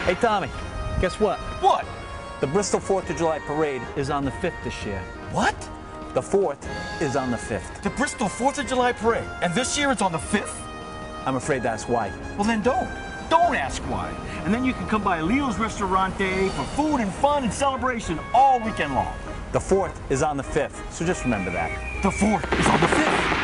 Hey, Tommy, guess what? What? The Bristol 4th of July parade is on the 5th this year. What? The 4th is on the 5th. The Bristol 4th of July parade. And this year it's on the 5th? I'm afraid that's why. Well, then don't. Don't ask why. And then you can come by Leo's Ristorante for food and fun and celebration all weekend long. The 4th is on the 5th, so just remember that. The 4th is on the 5th.